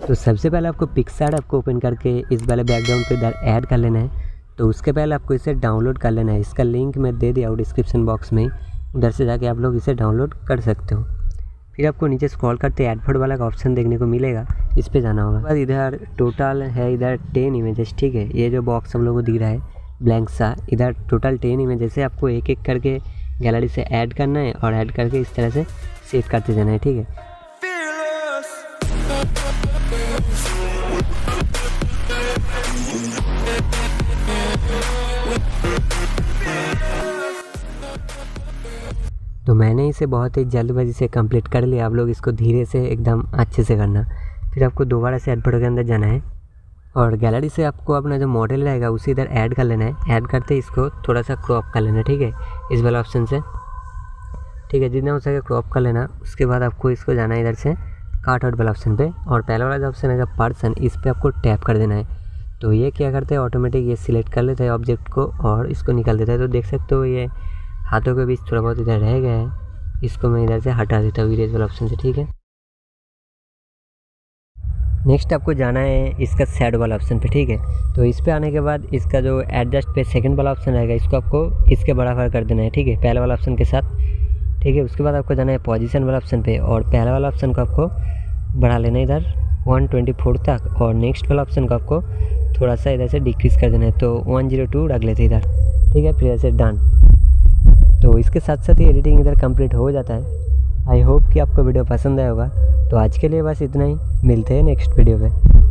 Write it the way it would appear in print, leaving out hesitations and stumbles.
तो सबसे पहले आपको पिक्सआर्ट आपको ओपन करके इस वाले बैकग्राउंड को इधर ऐड कर लेना है। तो उसके पहले आपको इसे डाउनलोड कर लेना है। इसका लिंक मैं दे दिया हूँ डिस्क्रिप्शन बॉक्स में, उधर से जाके आप लोग इसे डाउनलोड कर सकते हो। फिर आपको नीचे स्क्रॉल करते ऐड फोटो वाला का ऑप्शन देखने को मिलेगा, इस पर जाना होगा। बाद इधर टोटल है इधर 10 इमेजेस, ठीक है। ये जो बॉक्स हम लोग को दिख रहा है ब्लैंक सा, इधर टोटल 10 इमेजेस है। आपको एक एक करके गैलरी से ऐड करना है और ऐड करके इस तरह से सेव करते जाना है, ठीक है। तो मैंने इसे बहुत ही जल्दबाजी से कंप्लीट कर लिया। आप लोग इसको धीरे से एकदम अच्छे से करना। फिर आपको दोबारा से ऐड फोटो के अंदर जाना है और गैलरी से आपको अपना जो मॉडल रहेगा उसे इधर ऐड कर लेना है। ऐड करते इसको थोड़ा सा क्रॉप कर लेना है, ठीक है, इस वाला ऑप्शन से, ठीक है। जितना हो सके क्रॉप कर लेना। उसके बाद आपको इसको जाना है इधर से काट आउट वाला ऑप्शन पे, और पहला वाला जो ऑप्शन है पर्सन, इस पर आपको टैप कर देना है। तो ये क्या करते हैं ऑटोमेटिक ये सिलेक्ट कर लेता है ऑब्जेक्ट को और इसको निकाल देता है। तो देख सकते हो ये हाथों के बीच थोड़ा बहुत इधर रह गया है, इसको मैं इधर से हटा देता हूँ इरेज वाला ऑप्शन से, ठीक है। नेक्स्ट आपको जाना है इसका शैडो वाला ऑप्शन पे, ठीक है। तो इस पे आने के बाद इसका जो एडजस्ट पे सेकंड वाला ऑप्शन रहेगा, इसको आपको इसके बराबर कर देना है, ठीक है, पहले वाला ऑप्शन के साथ, ठीक है। उसके बाद आपको जाना है पोजीशन वाला ऑप्शन पे और पहला वाला ऑप्शन को आपको बढ़ा लेना है इधर 124 तक, और नेक्स्ट वाला ऑप्शन को आपको थोड़ा सा इधर से डिक्रीज़ कर देना है, तो 102 रख लेते इधर, ठीक है। फिर ऐसे डन। तो इसके साथ साथ ही एडिटिंग इधर कंप्लीट हो जाता है। आई होप कि आपको वीडियो पसंद आया होगा। तो आज के लिए बस इतना ही, मिलते हैं नेक्स्ट वीडियो पे।